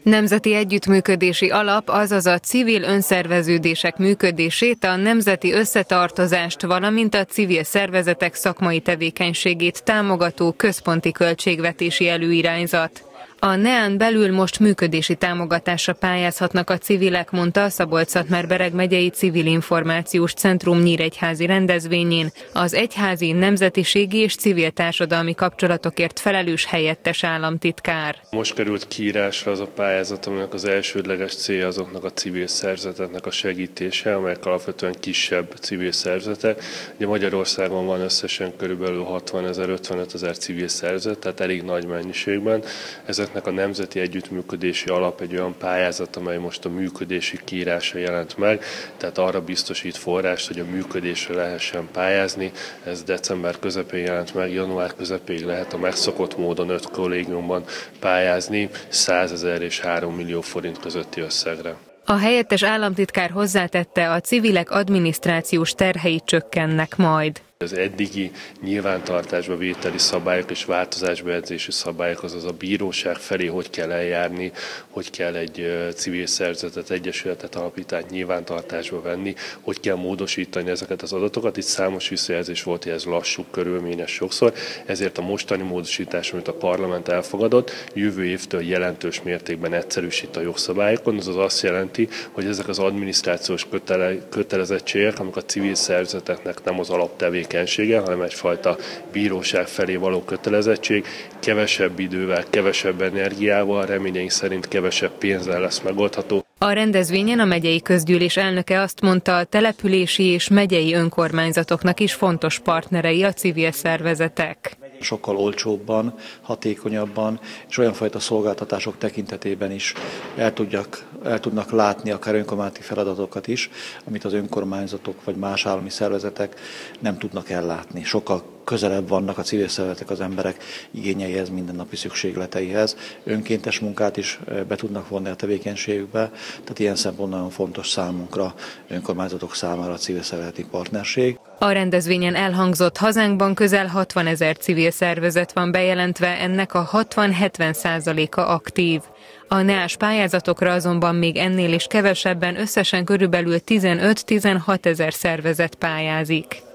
Nemzeti Együttműködési Alap, azaz a civil önszerveződések működését, a nemzeti összetartozást, valamint a civil szervezetek szakmai tevékenységét támogató központi költségvetési előirányzat. A NEA-n belül most működési támogatásra pályázhatnak a civilek, mondta a Szabolcs-Szatmár-Bereg megyei Civil Információs Centrum nyíregyházi rendezvényén az egyházi, nemzetiségi és civil társadalmi kapcsolatokért felelős helyettes államtitkár. Most került kiírásra az a pályázat, aminek az elsődleges célja azoknak a civil szervezeteknek a segítése, amelyek alapvetően kisebb civil szervezetek. Ugye Magyarországon van összesen körülbelül 60 000, 55 000 civil szervezet, tehát elég nagy mennyiségben. Ezeknek a Nemzeti Együttműködési Alap egy olyan pályázat, amely most a működési kiírása jelent meg, tehát arra biztosít forrást, hogy a működésre lehessen pályázni. Ez december közepén jelent meg, január közepéig lehet a megszokott módon 5 kollégiumban pályázni 100 000 és 3 millió forint közötti összegre. A helyettes államtitkár hozzátette, a civilek adminisztrációs terhei csökkennek majd. Az eddigi nyilvántartásba vételi szabályok és változásbejegyzési szabályok, azaz a bíróság felé hogy kell eljárni, hogy kell egy civil szervezetet, egyesületet, alapítást nyilvántartásba venni, hogy kell módosítani ezeket az adatokat. Itt számos visszajelzés volt, hogy ez lassú, körülményes sokszor, ezért a mostani módosítás, amit a parlament elfogadott, jövő évtől jelentős mértékben egyszerűsít a jogszabályokon, azaz azt jelenti, hogy ezek az adminisztrációs kötelezettségek, amik a civil szervezeteknek nem az alaptevékenysége, hanem egyfajta bíróság felé való kötelezettség, kevesebb idővel, kevesebb energiával, reményeink szerint kevesebb pénzzel lesz megoldható. A rendezvényen a megyei közgyűlés elnöke azt mondta, a települési és megyei önkormányzatoknak is fontos partnerei a civil szervezetek. Sokkal olcsóbban, hatékonyabban és olyan fajta szolgáltatások tekintetében is el tudnak látni akár önkormányzati feladatokat is, amit az önkormányzatok vagy más állami szervezetek nem tudnak ellátni. Sokkal közelebb vannak a civil szervezetek az emberek igényeihez, mindennapi szükségleteihez. Önkéntes munkát is be tudnak vonni a tevékenységükbe, tehát ilyen szempontból nagyon fontos számunkra, önkormányzatok számára a civil szervezeti partnerség. A rendezvényen elhangzott, hazánkban közel 60 000 civil szervezet van bejelentve, ennek a 60-70%-a aktív. A NEA-s pályázatokra azonban még ennél is kevesebben, összesen körülbelül 15-16 000 szervezet pályázik.